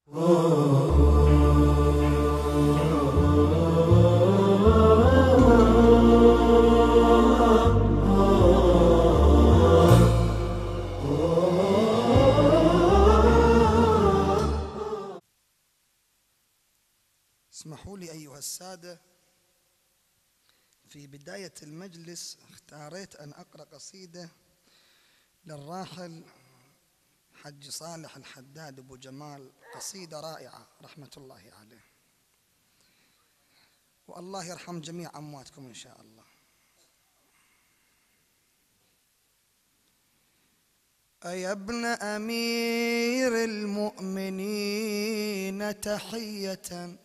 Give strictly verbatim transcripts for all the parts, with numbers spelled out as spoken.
اسمحوا لي أيها السادة، في بداية المجلس اختاريت أن أقرأ قصيدة للراحل حج صالح الحداد أبو جمال، قصيدة رائعة رحمة الله عليه، والله يرحم جميع أمواتكم إن شاء الله. أيا ابن أمير المؤمنين تحية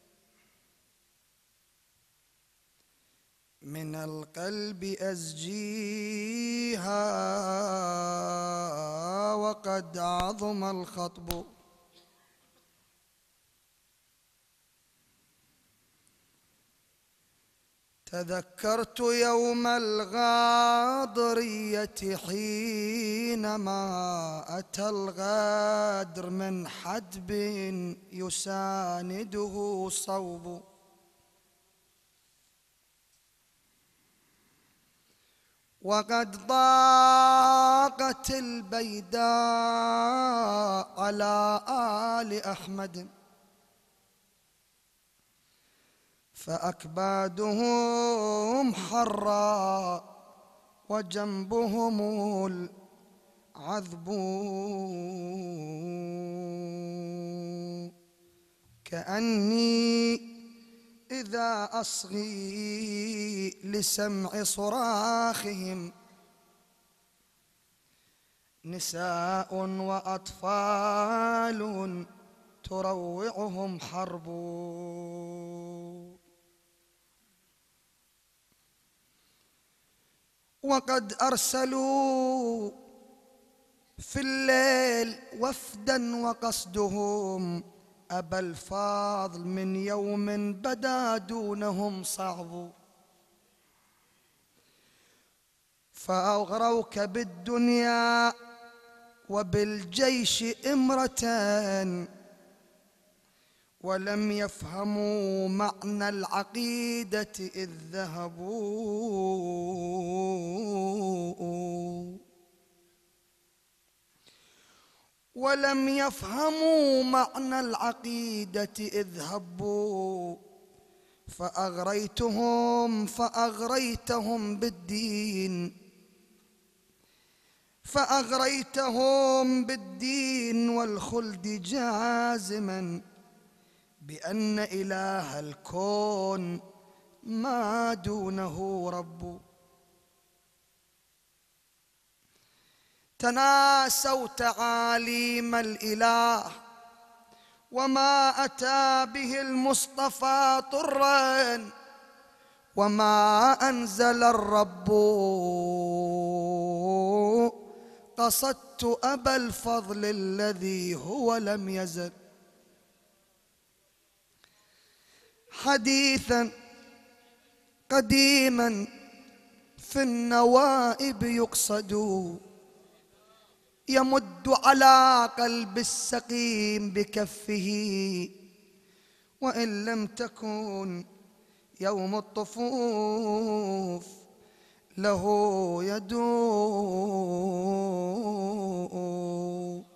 من القلب أزجيها، وقد عظم الخطب تذكرت يوم الغاضرية حينما أتى الغادر من حدب يسانده صوب، وقد ضاقت البيداء على آل أحمد، فأكبادهم حرا وجنبهم العذب، كأني إذا أصغي لسمع صراخهم نساء وأطفال تروعهم حرب، وقد أرسلوا في الليل وفدا وقصدهم أبا الفاضل من يوم بدا دونهم صعب، فأغروك بالدنيا وبالجيش إمرة، ولم يفهموا معنى العقيدة إذ ذهبوا، ولم يفهموا معنى العقيدة إذ هبوا، فأغريتهم فأغريتهم بالدين فأغريتهم بالدين والخلد جازما بأن إله الكون ما دونه رب، تناسوا تعاليم الإله وما أتى به المصطفى طرا، وما أنزل الرب قصدت أبا الفضل الذي هو لم يزل حديثا قديما في النوائب يقصد، يمد على قلب السقيم بكفه، وإن لم تكن يوم الطفوف له يدوء.